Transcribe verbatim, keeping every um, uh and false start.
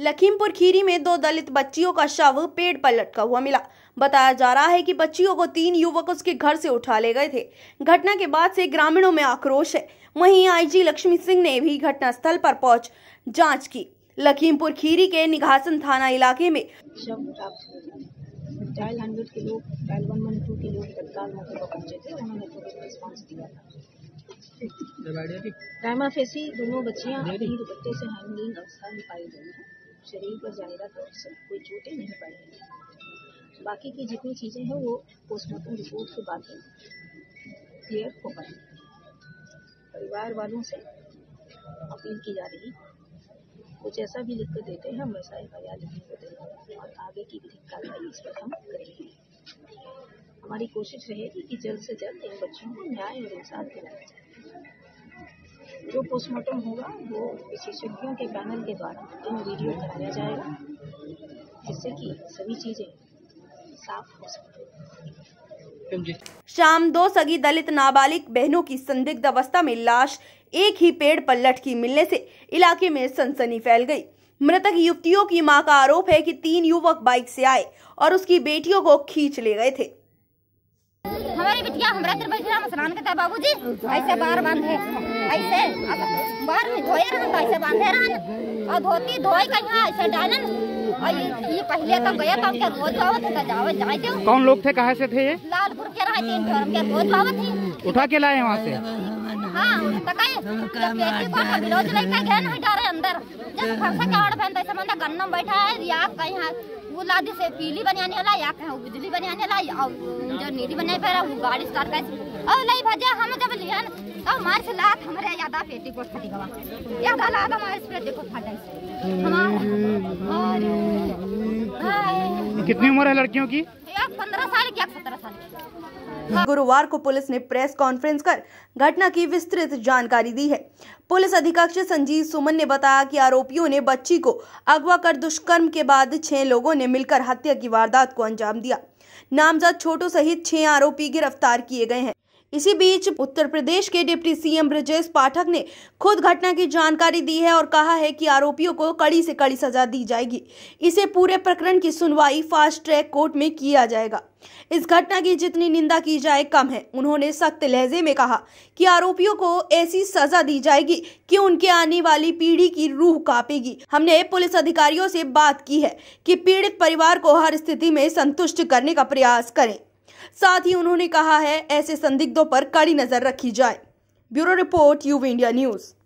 लखीमपुर खीरी में दो दलित बच्चियों का शव पेड़ पर लटका हुआ मिला। बताया जा रहा है कि बच्चियों को तीन युवक उसके घर से उठा ले गए थे। घटना के बाद से ग्रामीणों में आक्रोश है। वहीं आईजी लक्ष्मी सिंह ने भी घटनास्थल पर पहुंच जांच की। लखीमपुर खीरी के निघासन थाना इलाके में शव प्राप्त हुआ। डायल हंड्रेड के लोग, डायल वन वन टू के लोग तत्काल मौके पर पहुंचे थे। उन्होंने तुरंत रिस्पॉन्स दिया था। प्राइमा फेसी दोनों बच्चियां अपनी दुपट्टे से हैंगिंग अवस्था में पाई गई हैं। शरीर पर जायरा तौर से कोई चोटें नहीं पाई गई। बाकी की जितनी चीजें हैं वो पोस्टमार्टम रिपोर्ट के बाद ही क्लियर हो पाएंगी। परिवार वालों से अपील की जा रही है, कुछ ऐसा भी लिख कर देते हैं, हम वैसा एफ आई आर लिखने को देंगे और आगे की विधिक कार्रवाई इस पर हम करेंगे। हमारी कोशिश रहेगी कि जल्द से जल्द इन बच्चों को न्याय और इंसाफ दिलाया जाए। जो पोस्टमार्टम होगा वो विशेषज्ञों के पैनल के द्वारा इन वीडियो कराया जाएगा, जिससे कि सभी चीजें साफ हो सकें। शाम दो सगी दलित नाबालिग बहनों की संदिग्ध अवस्था में लाश एक ही पेड़ पर लटकी मिलने से इलाके में सनसनी फैल गई। मृतक युवतियों की मां का आरोप है कि तीन युवक बाइक से आए और उसकी बेटियों को खींच ले गए थे। हमारी बिटिया हमारा घर बैठे हम स्नान करता बाबूजी ऐसे बार बांधे ऐसे बार में धोए रहन ऐसे बांधे रहन और धोती धोई कहीं ऐसे डालन और ये, ये पहले तो गया था क्या रोज आवत था जावे जाए थे। कौन लोग थे, कहाँ से थे ये? लालपुर के रहे तीन ठोर के रोज आवत थी। उठा के लाए वहाँ से? हां तो कहीं पेटी को ब्लाउज लेके गए नहीं डारे अंदर जब घर से कावड़ पहनता ऐसे बंदा गन्ना बैठा है या कहीं वो लादी से पीली बनाने वाला या कहीं बिजली बनाने वाला और जो नीली बनाने पे वो गाड़ी स्टार्ट कर और लई भजा हम जब लियन तो मार से लात हमरे यादा पेटी को फटी गवा यादा लात हमारे पेटी को फटा हमारा। और कितनी उम्र है लड़कियों की? एक पंद्रह साल की, एक सत्रह साल की। गुरुवार को पुलिस ने प्रेस कॉन्फ्रेंस कर घटना की विस्तृत जानकारी दी है। पुलिस अधीक्षक संजीव सुमन ने बताया कि आरोपियों ने बच्ची को अगवा कर दुष्कर्म के बाद छह लोगों ने मिलकर हत्या की वारदात को अंजाम दिया। नामजद छोटू सहित छह आरोपी गिरफ्तार किए गए हैं। इसी बीच उत्तर प्रदेश के डिप्टी सीएम ब्रजेश पाठक ने खुद घटना की जानकारी दी है और कहा है कि आरोपियों को कड़ी से कड़ी सजा दी जाएगी। इसे पूरे प्रकरण की सुनवाई फास्ट ट्रैक कोर्ट में किया जाएगा। इस घटना की जितनी निंदा की जाए कम है। उन्होंने सख्त लहजे में कहा कि आरोपियों को ऐसी सजा दी जाएगी कि उनके आने वाली पीढ़ी की रूह कांपेगी। हमने पुलिस अधिकारियों से बात की है कि पीड़ित परिवार को हर स्थिति में संतुष्ट करने का प्रयास करें। साथ ही उन्होंने कहा है ऐसे संदिग्धों पर कड़ी नजर रखी जाए। Bureau report, UV India news.